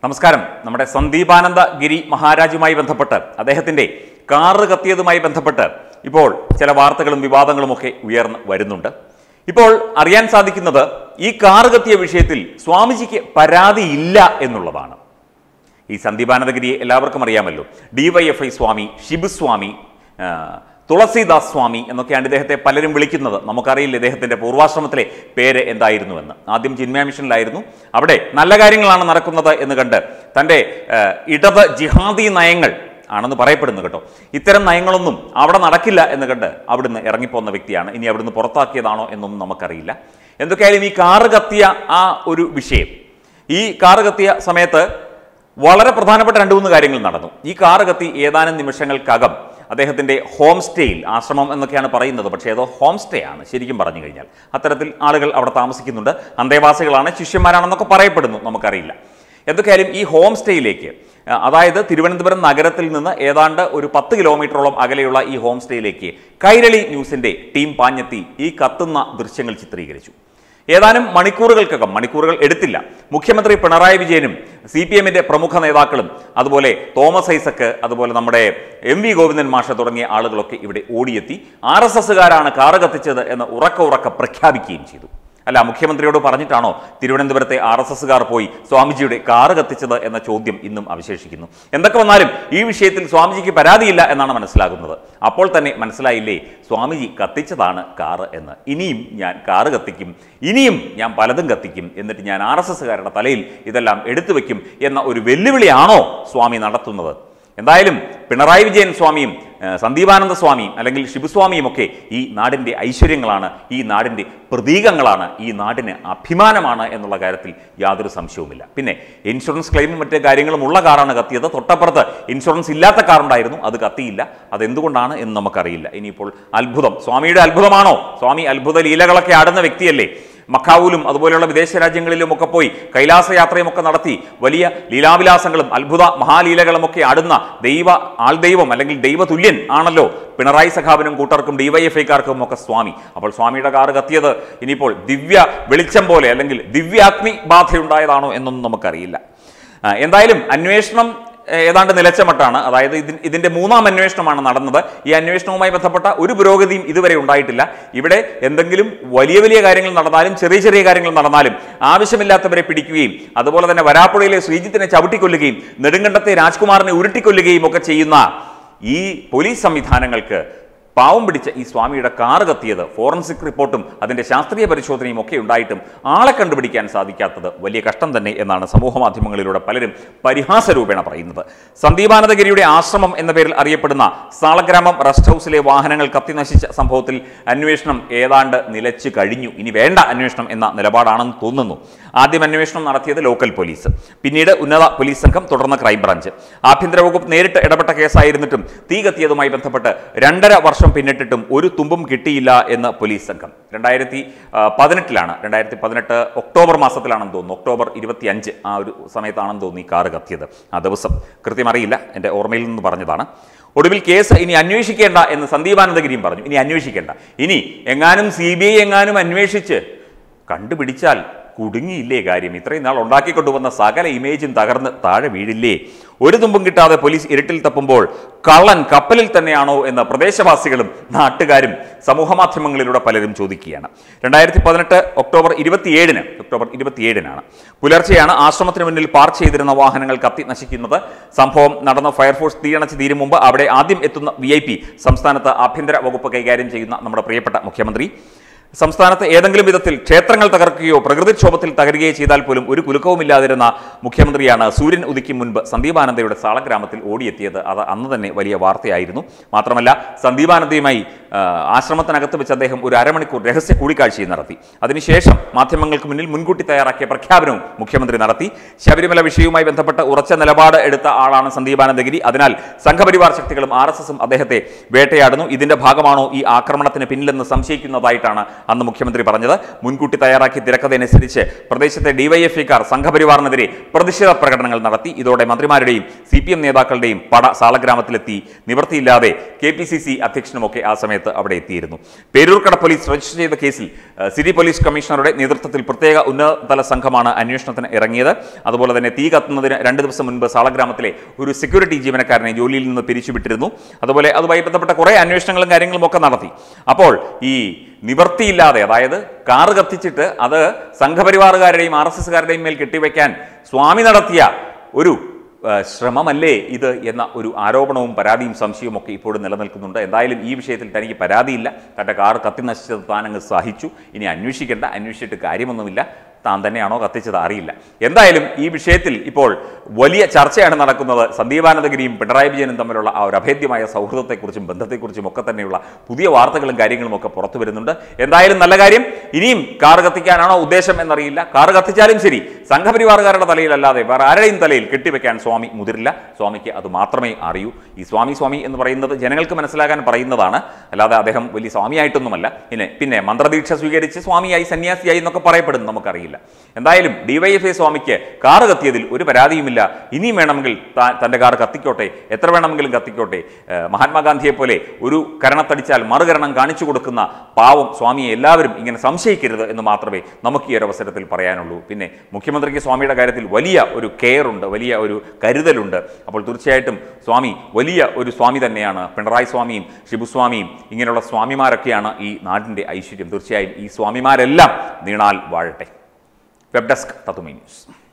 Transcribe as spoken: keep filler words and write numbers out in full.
നമസ്കാരം. നമ്മുടെ സന്ദീപാനന്ദ ഗിരി മഹാരാജുമായി ബന്ധപ്പെട്ട് അദ്ദേഹത്തിൻ്റെ കാറ് കത്തിയതുമായി ബന്ധപ്പെട്ട് ഇപ്പോൾ ചില വാർത്തകളും വിവാദങ്ങളും ഒക്കെ ഉയർന്നു വരുന്നുണ്ട്. ഇപ്പോൾ അറിയാൻ സാധിക്കുന്നത് ഈ കാറ് കത്തിയ വിഷയത്തിൽ സ്വാമിജിക്ക് പരാതിയില്ല എന്നുള്ളതാണ്. ഈ സന്ദീപാനന്ദഗിരിയെ എല്ലാവർക്കും അറിയാമല്ലോ. D Y F I Swami, Shibu Swami, Tulasidas Swami എന്നൊക്കെയാണ് ഇദ്ദേഹത്തെ പലരും വിളിക്കുന്നത്. നമുക്കറിയില്ല ഇദ്ദേഹത്തിൻ്റെ പൂർവാശ്രമത്തിലെ പേര് എന്തായിരുന്നുവെന്ന്. ആദ്യം ചിന്മയ മിഷനിലായിരുന്നു. അവിടെ നല്ല കാര്യങ്ങളാണ് നടക്കുന്നത് എന്ന് കണ്ട് തൻ്റെ ഇടത് ജിഹാദി നയങ്ങൾ ആണെന്ന് പറയപ്പെടുന്നു കേട്ടോ. ഇത്തരം നയങ്ങളൊന്നും അവിടെ നടക്കില്ല എന്ന് കണ്ട് അവിടുന്ന് ഇറങ്ങിപ്പോന്ന വ്യക്തിയാണ്. ഇനി അവിടുന്ന് പുറത്താക്കിയതാണോ എന്നൊന്നും നമുക്കറിയില്ല. എന്തൊക്കെയായാലും ഈ കാറ് കത്തിയ ആ ഒരു വിഷയം, ഈ കാറ് കത്തിയ സമയത്ത് വളരെ പ്രധാനപ്പെട്ട രണ്ട് മൂന്ന് കാര്യങ്ങൾ നടന്നു. ഈ കാറ് കത്തി ഏതാനും നിമിഷങ്ങൾക്കകം അദ്ദേഹത്തിൻ്റെ ഹോം സ്റ്റേയിൽ, ആശ്രമം എന്നൊക്കെയാണ് പറയുന്നത്, പക്ഷേ ഏതോ ഹോം സ്റ്റേ ആണ് ശരിക്കും പറഞ്ഞു കഴിഞ്ഞാൽ. അത്തരത്തിൽ ആളുകൾ അവിടെ താമസിക്കുന്നുണ്ട്. അന്തേവാസികളാണ്, ശിഷ്യന്മാരാണെന്നൊക്കെ പറയപ്പെടുന്നു, നമുക്കറിയില്ല. എന്തൊക്കെയായാലും ഈ ഹോം സ്റ്റേയിലേക്ക്, അതായത് തിരുവനന്തപുരം നഗരത്തിൽ നിന്ന് ഏതാണ്ട് ഒരു പത്ത് കിലോമീറ്ററോളം അകലെയുള്ള ഈ ഹോം സ്റ്റേയിലേക്ക് കൈരളി ന്യൂസിൻ്റെ ടീം പാഞ്ഞെത്തി ഈ കത്തുന്ന ദൃശ്യങ്ങൾ ചിത്രീകരിച്ചു. ഏതാനും മണിക്കൂറുകൾക്കകം, മണിക്കൂറുകൾ എടുത്തില്ല, മുഖ്യമന്ത്രി പിണറായി വിജയനും സി പി എമ്മിൻ്റെ പ്രമുഖ നേതാക്കളും അതുപോലെ തോമസ് ഐസക്ക്, അതുപോലെ നമ്മുടെ എം വി ഗോവിന്ദൻ മാഷ തുടങ്ങിയ ആളുകളൊക്കെ ഇവിടെ ഓടിയെത്തി ആർ എസ് എസുകാരാണ് കാറ് കത്തിച്ചത് എന്ന് ഉറക്ക ഉറക്ക പ്രഖ്യാപിക്കുകയും ചെയ്തു. അല്ല, മുഖ്യമന്ത്രിയോട് പറഞ്ഞിട്ടാണോ തിരുവനന്തപുരത്തെ ആർ എസ് എസുകാർ പോയി സ്വാമിജിയുടെ കാറ് കത്തിച്ചത് എന്ന ചോദ്യം ഇന്നും അവശേഷിക്കുന്നു. എന്തൊക്കെ വന്നാലും ഈ വിഷയത്തിൽ സ്വാമിജിക്ക് പരാതിയില്ല എന്നാണ് മനസ്സിലാകുന്നത്. അപ്പോൾ തന്നെ മനസ്സിലായില്ലേ സ്വാമിജി കത്തിച്ചതാണ് കാറ് എന്ന്. ഇനിയും ഞാൻ കാറ് കത്തിക്കും, ഇനിയും ഞാൻ പലതും കത്തിക്കും, എന്നിട്ട് ഞാൻ ആർ എസ് എസുകാരുടെ തലയിൽ ഇതെല്ലാം എടുത്തു വയ്ക്കും എന്ന ഒരു വെല്ലുവിളിയാണോ സ്വാമി നടത്തുന്നത്? എന്തായാലും പിണറായി വിജയൻ സ്വാമിയും സന്ദീപാനന്ദ സ്വാമിയും അല്ലെങ്കിൽ ശിവസ്വാമിയും ഒക്കെ ഈ നാടിൻ്റെ ഐശ്വര്യങ്ങളാണ്, ഈ നാടിൻ്റെ പ്രതീകങ്ങളാണ്, ഈ നാടിന് അഭിമാനമാണ് എന്നുള്ള കാര്യത്തിൽ യാതൊരു സംശയവുമില്ല. പിന്നെ ഇൻഷുറൻസ് ക്ലെയിമും മറ്റു കാര്യങ്ങളും ഉള്ള കാറാണ് കത്തിയത്. തൊട്ടപ്പുറത്ത് ഇൻഷുറൻസ് ഇല്ലാത്ത കാറുണ്ടായിരുന്നു, അത് കത്തിയില്ല. അതെന്തുകൊണ്ടാണ് എന്ന് നമുക്കറിയില്ല. ഇനിയിപ്പോൾ അത്ഭുതം, സ്വാമിയുടെ അത്ഭുതമാണോ? സ്വാമി അത്ഭുത ലീലകളൊക്കെ ആടുന്ന വ്യക്തിയല്ലേ. മക്കാവൂലും അതുപോലെയുള്ള വിദേശ രാജ്യങ്ങളിലും ഒക്കെ പോയി കൈലാസയാത്രയും ഒക്കെ നടത്തി വലിയ ലീലാവിലാസങ്ങളും അത്ഭുത മഹാലീലകളുമൊക്കെ ആടുന്ന ദൈവ ആൾദൈവം അല്ലെങ്കിൽ ദൈവതുല്യൻ ആണല്ലോ പിണറായി സഖാവിനും കൂട്ടർക്കും ഡി വൈ എഫ് ഐക്കാർക്കും ഒക്കെ സ്വാമി. അപ്പോൾ സ്വാമിയുടെ കാറ് കത്തിയത് ഇനിയിപ്പോൾ ദിവ്യ വെളിച്ചം പോലെ അല്ലെങ്കിൽ ദിവ്യാഗ്നി ബാധയുണ്ടായതാണോ എന്നൊന്നും നമുക്കറിയില്ല. എന്തായാലും അന്വേഷണം ഏതാണ്ട് നിലച്ച മട്ടാണ്. അതായത് ഇതി ഇതിൻ്റെ മൂന്നാം അന്വേഷണമാണ് നടന്നത്. ഈ അന്വേഷണവുമായി ബന്ധപ്പെട്ട ഒരു പുരോഗതിയും ഇതുവരെ ഉണ്ടായിട്ടില്ല. ഇവിടെ എന്തെങ്കിലും വലിയ വലിയ കാര്യങ്ങൾ നടന്നാലും ചെറിയ ചെറിയ കാര്യങ്ങൾ നടന്നാലും ആവശ്യമില്ലാത്തവരെ പിടിക്കുകയും അതുപോലെ തന്നെ വരാപ്പുഴയിലെ ശ്രീജിത്തിനെ ചവിട്ടിക്കൊല്ലുകയും നെടുങ്കണ്ടത്തെ രാജ്കുമാറിനെ ഉരുട്ടിക്കൊല്ലുകയും ഒക്കെ ചെയ്യുന്ന ഈ പോലീസ് സംവിധാനങ്ങൾക്ക് പാവം പിടിച്ച ഈ സ്വാമിയുടെ കാറ് കത്തിയത് ഫോറൻസിക് റിപ്പോർട്ടും അതിൻ്റെ ശാസ്ത്രീയ പരിശോധനയും ഒക്കെ ഉണ്ടായിട്ടും ആളെ കണ്ടുപിടിക്കാൻ സാധിക്കാത്തത് വലിയ കഷ്ടം തന്നെ എന്നാണ് സമൂഹ മാധ്യമങ്ങളിലൂടെ പലരും പരിഹാസരൂപേണ പറയുന്നത്. സന്ദീപാനന്ദഗിരിയുടെ ആശ്രമം എന്ന പേരിൽ അറിയപ്പെടുന്ന സാളഗ്രാമം റെസ്റ്റ് ഹൗസിലെ വാഹനങ്ങൾ കത്തിനശിച്ച സംഭവത്തിൽ അന്വേഷണം ഏതാണ്ട് നിലച്ചു കഴിഞ്ഞു. ഇനി വേണ്ട അന്വേഷണം എന്ന നിലപാടാണെന്ന് തോന്നുന്നു. ആദ്യം അന്വേഷണം നടത്തിയത് ലോക്കൽ പോലീസ്, പിന്നീട് ഉന്നത പോലീസ് സംഘം, തുടർന്ന് ക്രൈംബ്രാഞ്ച്. ആഭ്യന്തര വകുപ്പ് നേരിട്ട് ഇടപെട്ട കേസായിരുന്നിട്ടും തീ കത്തിയതുമായി ബന്ധപ്പെട്ട് രണ്ടര വർഷം പിന്നിട്ടിട്ടും ഒരു തുമ്പും കിട്ടിയില്ല എന്ന് പോലീസ് സംഘം. രണ്ടായിരത്തി പതിനെട്ടിലാണ് രണ്ടായിരത്തി പതിനെട്ട് ഒക്ടോബർ മാസത്തിലാണെന്ന് തോന്നുന്നു, ഒക്ടോബർ ഇരുപത്തി അഞ്ച് ആ ഒരു സമയത്താണെന്ന് തോന്നി ഈ കാറ് കത്തിയത്. ആ ദിവസം കൃത്യമറിയില്ല, എൻ്റെ ഓർമ്മയിൽ നിന്ന് പറഞ്ഞതാണ്. ഒടുവിൽ കേസ് ഇനി അന്വേഷിക്കേണ്ട എന്ന് സന്ദീപാനന്ദഗിരിയും പറഞ്ഞു. ഇനി അന്വേഷിക്കേണ്ട, ഇനി എങ്ങാനും സി ബി ഐ എങ്ങാനും അന്വേഷിച്ച് കണ്ടുപിടിച്ചാൽ കുടുങ്ങിയില്ലേ കാര്യം? ഇത്രയും നാൾ ഉണ്ടാക്കിക്കൊണ്ടുവന്ന സകല ഇമേജും തകർന്ന് താഴെ വീഴില്ലേ? ഒരു തുമ്പും കിട്ടാതെ പോലീസ് ഇരുട്ടിൽ തപ്പുമ്പോൾ കള്ളൻ കപ്പലിൽ തന്നെയാണോ എന്ന് പ്രദേശവാസികളും നാട്ടുകാരും സമൂഹമാധ്യമങ്ങളിലൂടെ പലരും ചോദിക്കുകയാണ്. രണ്ടായിരത്തി പതിനെട്ട് ഒക്ടോബർ ഇരുപത്തിയേഴിന് ഒക്ടോബർ ഇരുപത്തിയേഴിനാണ് പുലർച്ചെയാണ് ആശ്രമത്തിന് മുന്നിൽ പാർക്ക് ചെയ്തിരുന്ന വാഹനങ്ങൾ കത്തി നശിക്കുന്നത്. സംഭവം നടന്ന ഫയർഫോഴ്സ് തീയണച്ച് തീരും മുമ്പ് അവിടെ ആദ്യം എത്തുന്ന വി ഐ പി സംസ്ഥാനത്ത് ആഭ്യന്തര വകുപ്പ് കൈകാര്യം ചെയ്യുന്ന നമ്മുടെ പ്രിയപ്പെട്ട മുഖ്യമന്ത്രി. സംസ്ഥാനത്ത് ഏതെങ്കിലും വിധത്തിൽ ക്ഷേത്രങ്ങൾ തകർക്കുകയോ പ്രകൃതിക്ഷോഭത്തിൽ തകരുകയോ ചെയ്താൽ പോലും ഒരു കുലുക്കവുമില്ലാതിരുന്ന മുഖ്യമന്ത്രിയാണ് സൂര്യൻ ഉദിക്കും മുൻപ് സന്ദീപാനന്ദയുടെ സാളഗ്രാമത്തിൽ ഓടിയെത്തിയത്. അത് അന്ന് തന്നെ വലിയ വാർത്തയായിരുന്നു. മാത്രമല്ല സന്ദീപാനന്ദയുമായി ആശ്രമത്തിനകത്ത് വെച്ച് അദ്ദേഹം ഒരു അരമണിക്കൂർ രഹസ്യ കൂടിക്കാഴ്ചയും നടത്തി. അതിനുശേഷം മാധ്യമങ്ങൾക്ക് മുന്നിൽ മുൻകൂട്ടി തയ്യാറാക്കിയ പ്രഖ്യാപനവും മുഖ്യമന്ത്രി നടത്തി. ശബരിമല വിഷയവുമായി ബന്ധപ്പെട്ട് ഉറച്ച നിലപാട് എടുത്ത ആളാണ് സന്ദീപാനന്ദഗിരി. അതിനാൽ സംഘപരിവാർ ശക്തികളും ആർ എസ് എസും അദ്ദേഹത്തെ വേട്ടയാടുന്നു. ഇതിന്റെ ഭാഗമാണോ ഈ ആക്രമണത്തിന് പിന്നിലെന്ന് സംശയിക്കുന്നതായിട്ടാണ് അന്ന് മുഖ്യമന്ത്രി പറഞ്ഞത്. മുൻകൂട്ടി തയ്യാറാക്കി തിരക്കഥയനുസരിച്ച് പ്രദേശത്തെ ഡിവൈഎഫ്ഐക്കാർ സംഘപരിവാറിനെതിരെ പ്രതിഷേധ പ്രകടനങ്ങൾ നടത്തി. ഇതോടെ മന്ത്രിമാരുടെയും സി സി പി എം നേതാക്കളുടെയും പട സാളഗ്രാമത്തിലെത്തി നിവൃത്തിയില്ലാതെ കെ പി സി സി അധ്യക്ഷനുമൊക്കെ ആ സമയത്ത് അവിടെ എത്തിയിരുന്നു. പേരൂർക്കട പോലീസ് രജിസ്റ്റർ ചെയ്ത കേസിൽ സിറ്റി പോലീസ് കമ്മീഷണറുടെ നേതൃത്വത്തിൽ പ്രത്യേക ഉന്നതതല സംഘമാണ് അന്വേഷണത്തിന് ഇറങ്ങിയത്. അതുപോലെ തന്നെ തീ കത്തുന്നതിന് രണ്ട് ദിവസം മുൻപ് സാളഗ്രാമത്തിലെ ഒരു സെക്യൂരിറ്റി ജീവനക്കാരനെ ജോലിയിൽ നിന്ന് പിരിച്ചുവിട്ടിരുന്നു. അതുപോലെ അതുമായി ബന്ധപ്പെട്ട കുറേ അന്വേഷണങ്ങളും കാര്യങ്ങളും ഒക്കെ നടത്തി. അപ്പോൾ ഈ നിവർത്തിയില്ലാതെ, അതായത് കാറ് കത്തിച്ചിട്ട് അത് സംഘപരിവാറുകാരുടെയും ആർ എസ് എസ്കാരുടെയും മേൽ കെട്ടിവെക്കാൻ സ്വാമി നടത്തിയ ഒരു ശ്രമമല്ലേ ഇത് എന്ന ഒരു ആരോപണവും പരാതിയും സംശയവും ഒക്കെ ഇപ്പോഴും നിലനിൽക്കുന്നുണ്ട്. എന്തായാലും ഈ വിഷയത്തിൽ തനിക്ക് പരാതിയില്ല, തൻ്റെ കാർ കത്തി നശിച്ചത് താനങ്ങ് സഹിച്ചു, ഇനി അന്വേഷിക്കേണ്ട, അന്വേഷിച്ചിട്ട് കാര്യമൊന്നുമില്ല, താൻ തന്നെയാണോ കത്തിച്ചത് അറിയില്ല. എന്തായാലും ഈ വിഷയത്തിൽ ഇപ്പോൾ വലിയ ചർച്ചയാണ് നടക്കുന്നത്. സന്ദീപാനന്ദഗിരിയും പിണറായി വിജയനും തമ്മിലുള്ള ആ ഒരു അഭേദ്യമായ സൗഹൃദത്തെക്കുറിച്ചും ബന്ധത്തെക്കുറിച്ചും ഒക്കെ തന്നെയുള്ള പുതിയ വാർത്തകളും കാര്യങ്ങളും ഒക്കെ പുറത്തു വരുന്നുണ്ട്. എന്തായാലും നല്ല കാര്യം. ഇനിയും കാർ കത്തിക്കാനാണോ ഉദ്ദേശം എന്നറിയില്ല. കാർ കത്തിച്ചാലും ശരി, സംഘപരിവാറുകാരുടെ തലയിലല്ലാതെ വേറെ ആരുടെയും തലയിൽ കെട്ടിവെക്കാൻ സ്വാമി മുതിരില്ല. സ്വാമിക്ക് അത് മാത്രമേ അറിയൂ. ഈ സ്വാമി സ്വാമി എന്ന് പറയുന്നത് ജനങ്ങൾക്ക് മനസ്സിലാക്കാൻ പറയുന്നതാണ്, അല്ലാതെ അദ്ദേഹം വലിയ സ്വാമിയായിട്ടൊന്നുമല്ല. പിന്നെ പിന്നെ മന്ത്രദീക്ഷ സ്വീകരിച്ച് സ്വാമിയായി സന്യാസിയായി എന്നൊക്കെ പറയപ്പെടുന്നു, നമുക്കറിയില്ല. എന്തായാലും ഡിവൈഎഫ്ഐ സ്വാമിക്ക് കാറ് കത്തിയതിൽ ഒരു പരാതിയുമില്ല. ഇനിയും വേണമെങ്കിൽ തൻ്റെ കാർ കത്തിക്കോട്ടെ, എത്ര വേണമെങ്കിലും കത്തിക്കോട്ടെ. മഹാത്മാഗാന്ധിയെ പോലെ ഒരു കരണത്തടിച്ചാൽ മറുകരണം കാണിച്ചു കൊടുക്കുന്ന പാവം സ്വാമിയെ എല്ലാവരും ഇങ്ങനെ സംശയിക്കരുത് എന്ന് മാത്രമേ നമുക്ക് ഈ ഒരു അവസരത്തിൽ പറയാനുള്ളൂ. പിന്നെ മുഖ്യമന്ത്രിക്ക് സ്വാമിയുടെ കാര്യത്തിൽ വലിയ ഒരു കെയർ ഉണ്ട്, വലിയ ഒരു കരുതലുണ്ട്. അപ്പോൾ തീർച്ചയായിട്ടും സ്വാമി വലിയ ഒരു സ്വാമി തന്നെയാണ്. പിണറായി സ്വാമിയും ശിബുസ്വാമിയും ഇങ്ങനെയുള്ള സ്വാമിമാരൊക്കെയാണ് ഈ നാടിൻ്റെ ഐശ്വര്യം. തീർച്ചയായും ഈ സ്വാമിമാരെല്ലാം നീണാൽ വാഴട്ടെ. Web desk Tattvamayi news.